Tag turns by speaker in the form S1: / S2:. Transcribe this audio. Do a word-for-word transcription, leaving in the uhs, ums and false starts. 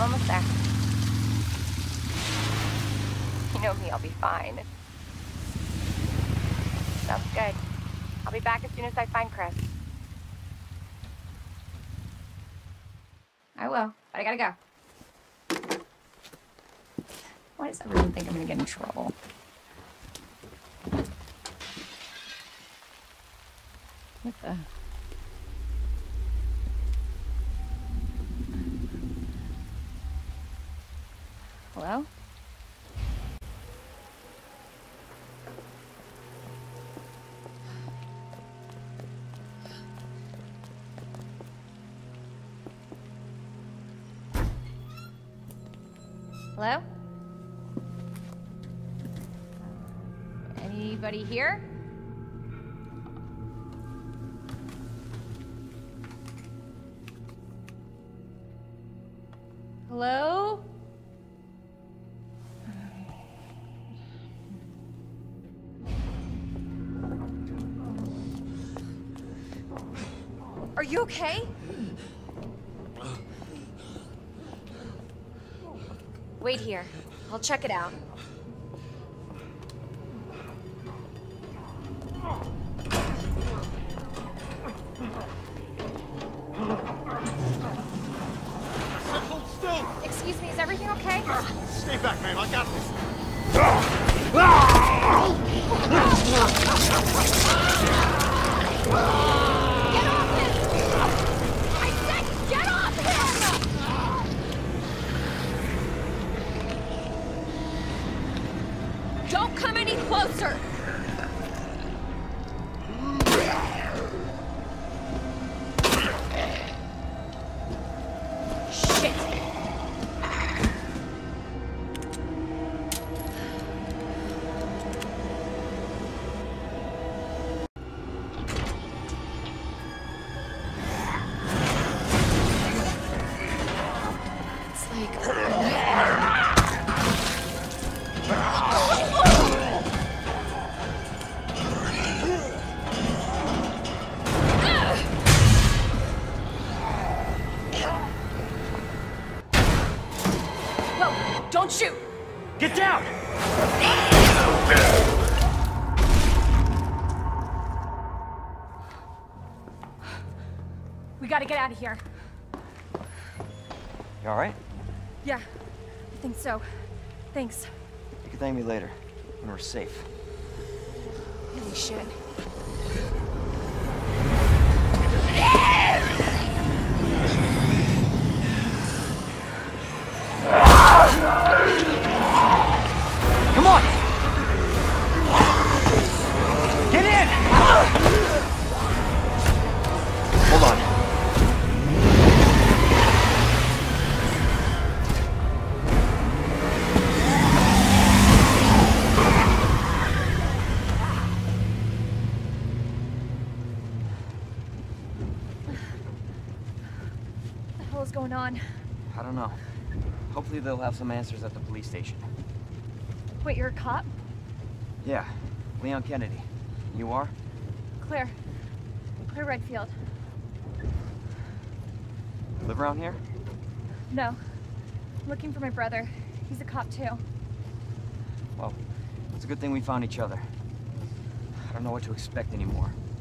S1: I'm almost there. You know me, I'll be fine. Sounds good. I'll be back as soon as I find Chris. I will, but I gotta go. Why does everyone think I'm gonna get in trouble? What the? Hello? Hello? Anybody here? Hello? Are you okay? Wait here. I'll check it out.
S2: Hold still!
S1: Excuse me, is everything okay?
S2: Stay back, man. I got this.
S1: Get off him! I said get off him! Don't come any closer! Shit! It's like... Whoa! Don't shoot!
S2: Get down!
S1: We gotta get out of here.
S3: You alright?
S1: Yeah, I think so. Thanks.
S3: You can thank me later, when we're safe.
S1: Holy shit.
S3: Come on! Get in! Hold on.
S1: What the hell is going on?
S3: I don't know. Hopefully they'll have some answers at the police station.
S1: Wait, you're a cop?
S3: Yeah, Leon Kennedy. You are?
S1: Claire. Claire Redfield.
S3: Live around here?
S1: No. I'm looking for my brother. He's a cop too.
S3: Well, it's a good thing we found each other. I don't know what to expect anymore.